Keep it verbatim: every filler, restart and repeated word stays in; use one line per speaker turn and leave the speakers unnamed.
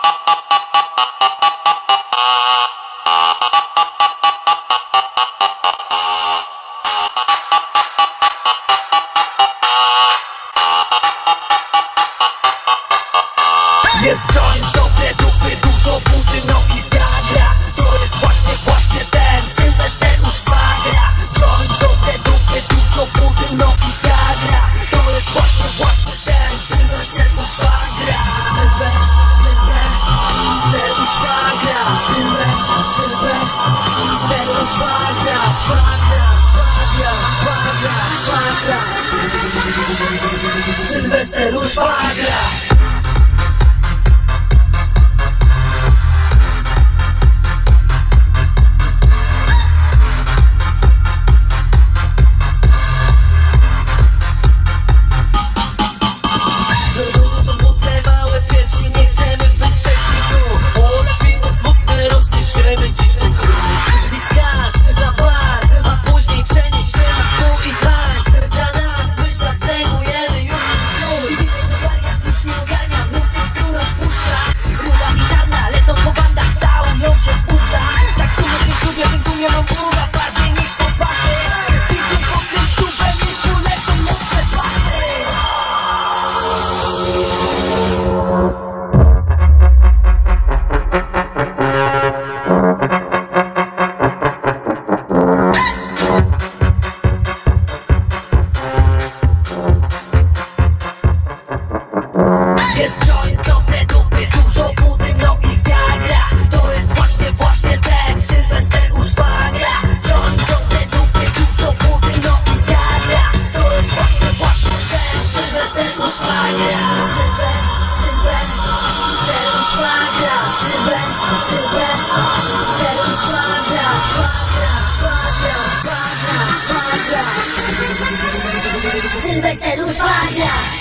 Jest joint, dobre dupy, dużo budy, no i wiagra. To jest właśnie, właśnie ten Sylwester Szwagra. Joint, dobre dupy, dużo budy, no i wiagra. To jest właśnie, właśnie ten Sylwester Szwagra. Sylwester Szwagra. Sylwester, Sylwester Szwagra. Szwagra, szwagra, szwagra, szwagra. Sylwester Szwagra. Jest joint, dobre dupy, dużo budy, no i wiagra. To jest właśnie, właśnie ten Sylwester Szwagra. Joint, dobre dupy, dużo budy, no i wiagra. To jest właśnie, właśnie ten Sylwester Szwagra. Sylwester Szwagra. Sylwester Szwagra. Szwagra, szwagra, szwagra, szwagra. Sylwester Szwagra.